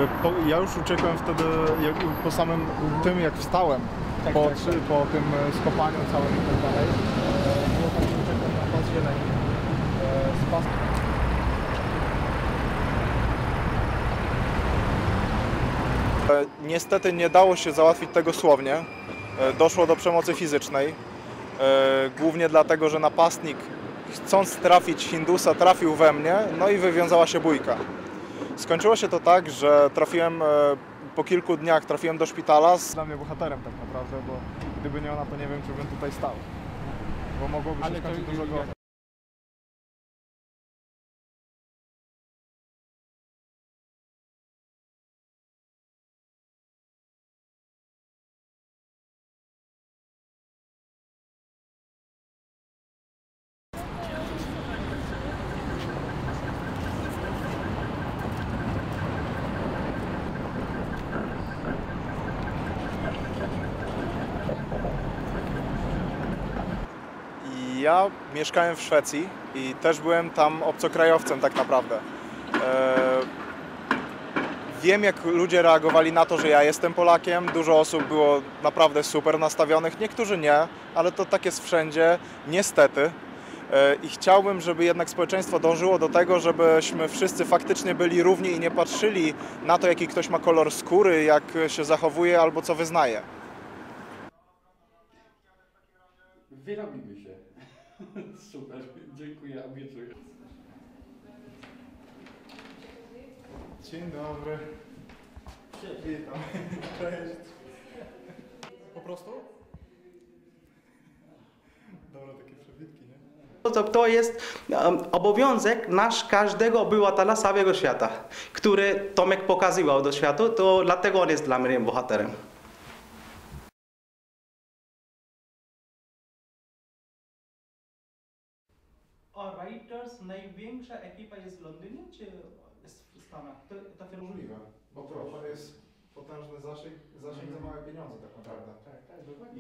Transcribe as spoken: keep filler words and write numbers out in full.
Po, ja już uciekłem wtedy jak, po samym tym, jak wstałem, tak, po, tak, tak. po tym skopaniu całym i tak dalej. Było tak, że uciekłem na pas zieleni. Z pas... Niestety nie dało się załatwić tego słownie. Doszło do przemocy fizycznej. Głównie dlatego, że napastnik, chcąc trafić Hindusa, trafił we mnie, no i wywiązała się bójka. Skończyło się to tak, że trafiłem, po kilku dniach trafiłem do szpitala. Dla mnie bohaterem tak naprawdę, bo gdyby nie ona, to nie wiem, czy bym tutaj stał. Bo mogłoby się skończyć dużo gorzej. Ja mieszkałem w Szwecji i też byłem tam obcokrajowcem tak naprawdę. Eee, wiem, jak ludzie reagowali na to, że ja jestem Polakiem. Dużo osób było naprawdę super nastawionych, niektórzy nie, ale to tak jest wszędzie, niestety. Eee, I chciałbym, żeby jednak społeczeństwo dążyło do tego, żebyśmy wszyscy faktycznie byli równi i nie patrzyli na to, jaki ktoś ma kolor skóry, jak się zachowuje albo co wyznaje. Wyrobimy się. Super, dziękuję, obiecuję. Dzień dobry. Witam. Cześć. Po prostu? Dobra, takie przebitki, nie? To, to jest um, obowiązek nasz każdego obywatela całego świata, który Tomek pokazywał do świata, to dlatego on jest dla mnie bohaterem. A Reuters największa ekipa jest w Londynie, czy jest w Stanach? To, to firma... Możliwe, bo to jest potężny zasięg, zasięg za małe pieniądze tak naprawdę. Tak, tak, dokładnie.